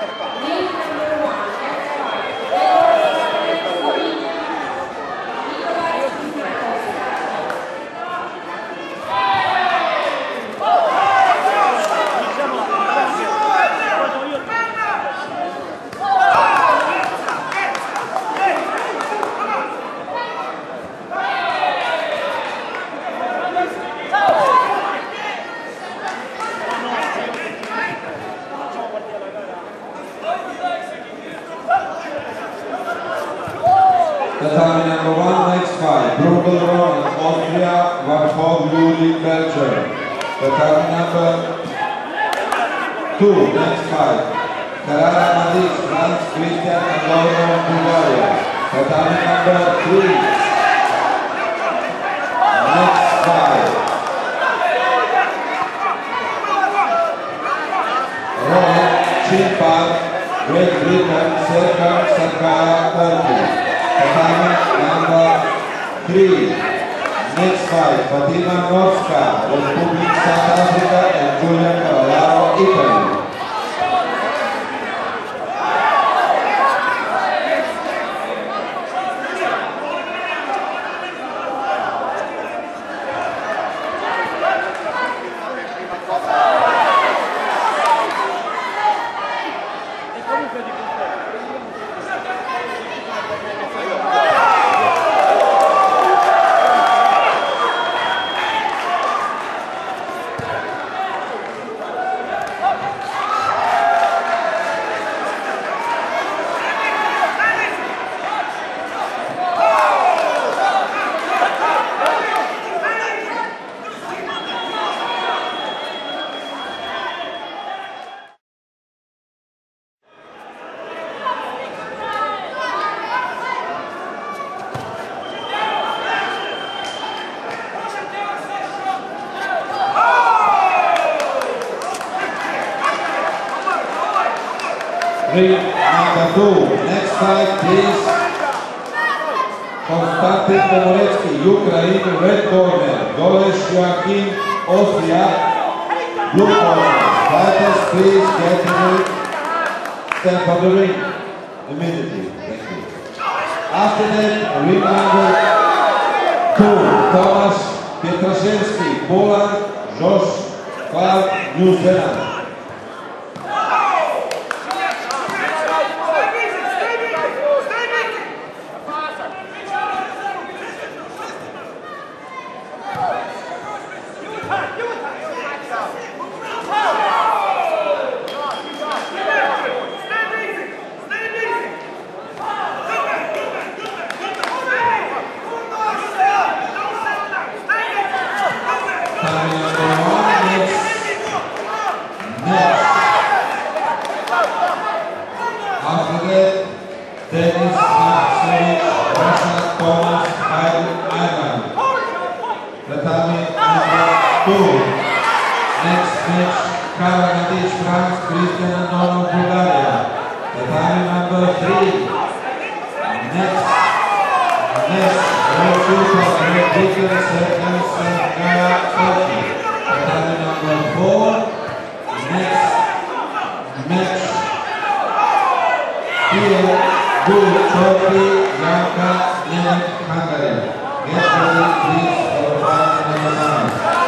Tatami number 1, next fight, Bruegel Roman, Austria, Warthog Juli, Belgium. Tatami number 2, next fight, Carrara Madis, France, Christian Andorno, Bulgaria. Tatami number 3, next fight, Roman, Chimpan, Great Britain, Serkan Sankara, Turkey. Tatami number 3, next fight, Fatima Norska, Republic South Africa, and Julian Cavallaro, Italy. Ring number 2, next fight please, Konstantin Pomorecki, Ukraine, red corner, Golesh Joachim, Austria, blue corner. Fighters please get ready, step on the ring immediately. Thank you. After that, ring number 2, Tomasz Pietraszewski, Poland, Josh Clark, New Zealand. After that, Denis Maksevich, Russia, Thomas, Ivan. Tatami number 2. Next match, Carrara Madis, France, Christian Andorno, Bulgaria. Tatami number 3. Next, Red Super, Red Britain, Serkan Sankara, Turkey. Tatami number 4. Next match, here, good, Turkey, Yanka, Yemen, Hungary. Get ready, please, for fight number 9.